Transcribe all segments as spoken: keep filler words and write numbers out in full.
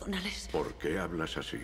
perdónales. ¿Por qué hablas así?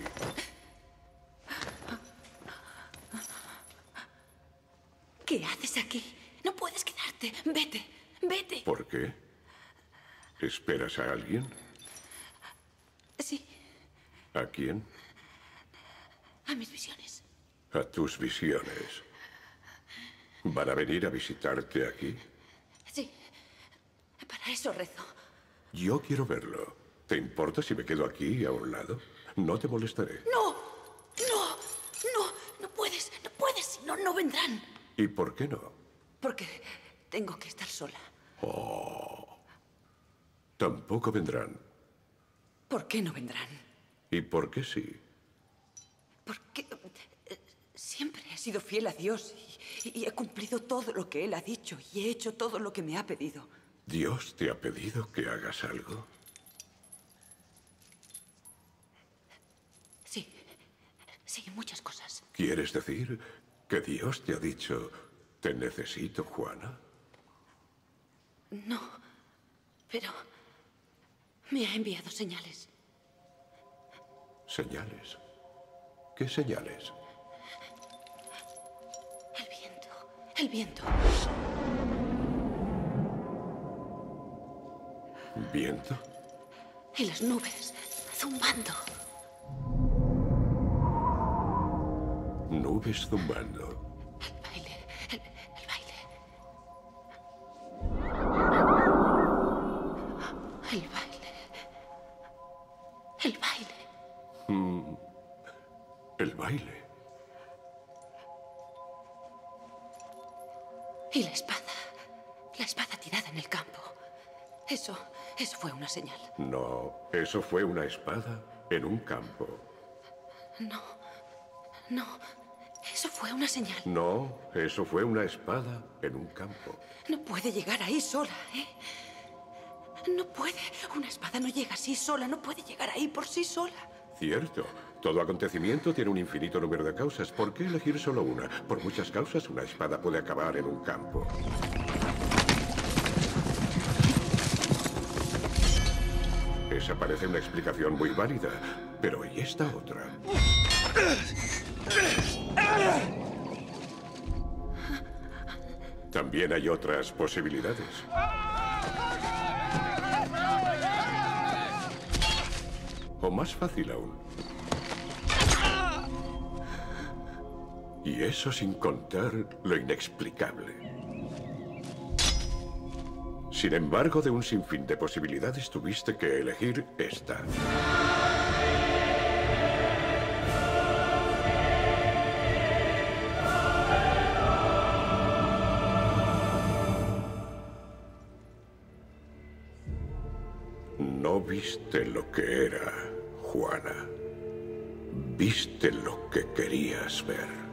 ¿Qué haces aquí? No puedes quedarte. Vete, vete. ¿Por qué? ¿Esperas a alguien? Sí, ¿A quién? a mis visiones. A tus visiones. ¿Van a venir a visitarte aquí? Sí, para eso rezo. Yo quiero verlo. ¿Te importa si me quedo aquí a un lado? No te molestaré. ¡No! ¡No! ¡No! No puedes, no puedes, si no, no vendrán. ¿Y por qué no? Porque tengo que estar sola. Oh. Tampoco vendrán. ¿Por qué no vendrán? ¿Y por qué sí? Porque eh, siempre he sido fiel a Dios y, y he cumplido todo lo que Él ha dicho y he hecho todo lo que me ha pedido. ¿Dios te ha pedido que hagas algo? Sí, sí, muchas cosas. ¿Quieres decir que Dios te ha dicho, te necesito, Juana? No, pero me ha enviado señales. ¿Señales? ¿Qué señales? El viento, el viento. ¿Viento? Y las nubes zumbando. Nubes zumbando. El baile, el, el baile. El baile. El baile. Mm, el baile. Y la espada. La espada tirada en el campo. Eso, eso fue una señal. No, eso fue una espada en un campo. No, no. Eso fue una señal. No, eso fue una espada en un campo. No puede llegar ahí sola, ¿eh? No puede. Una espada no llega así sola. No puede llegar ahí por sí sola. Cierto. Todo acontecimiento tiene un infinito número de causas. ¿Por qué elegir solo una? Por muchas causas, una espada puede acabar en un campo. Esa parece una explicación muy válida, pero ¿y esta otra? También hay otras posibilidades. O más fácil aún. Y eso sin contar lo inexplicable. Sin embargo, de un sinfín de posibilidades tuviste que elegir esta. No viste lo que era, Juana. Viste lo que querías ver.